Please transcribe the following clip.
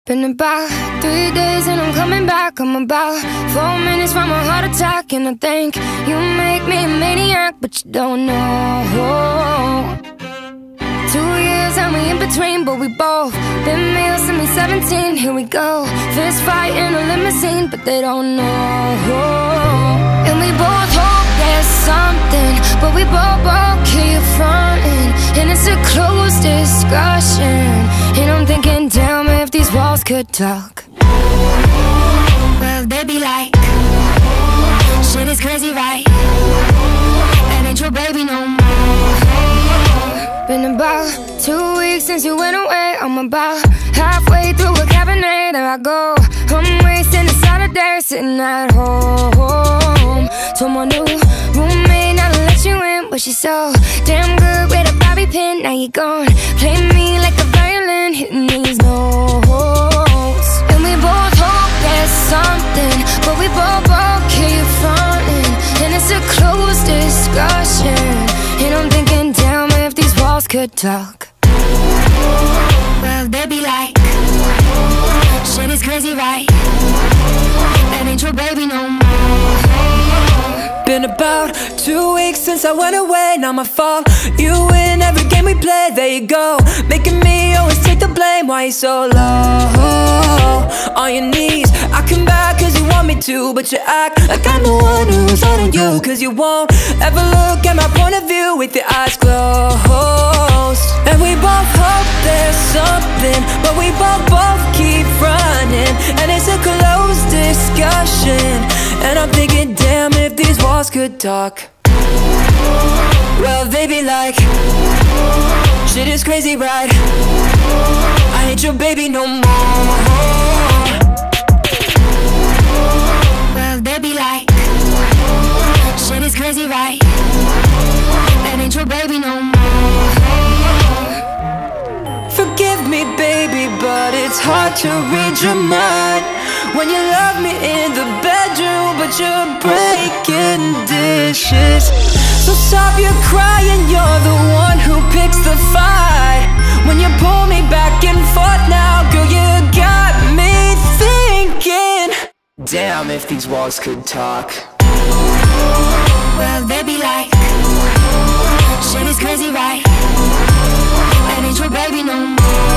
Been about 3 days and I'm coming back. I'm about 4 minutes from a heart attack, and I think you make me a maniac, but you don't know. 2 years and we in between, but we both been male since we 17. Here we go, fist fight in a limousine, but they don't know. And we both hope there's something, but we both keep fronting, and it's a closed discussion. And I'm thinking, damn, if these walls could talk. Well, they be like, shit is crazy, right? That ain't your baby no more. Been about 2 weeks since you went away. I'm about halfway through a cabernet. There I go, I'm wasting a Saturday sitting at home. Told my new roommate not to let you in, but she's so damn good with a bobby pin. Now you gone, play me like a violin, hitting these notes. And we both hope there's something, but we both keep fronting, and it's a closed discussion. And I'm thinking, damn, if these walls could talk. Well, they be like, shit is crazy, right? That ain't your baby no more. Been about 2 weeks since I went away, not my fault. You win every game we play, there you go, making me always take the blame. Why you so low, on your knees? I come back cause you want me to, but you act like I'm the one who's on you, cause you won't ever look at my point of view with your eyes closed. And we both hope there's something, but we both keep running, and it's a closed discussion. And I'm thinking, damn, if these walls could talk. Well, they be like, shit is crazy, right? I ain't your baby no more. Well, they be like, shit is crazy, right? That ain't your baby no more. Forgive me, baby, but it's hard to read your mind when you love me in the bedroom, but you're breaking dishes. So stop your crying, you're the one who picks the fight. When you pull me back and forth now, girl, you got me thinking, damn, if these walls could talk. Well, they be like, shit is crazy, right? That ain't your baby no more.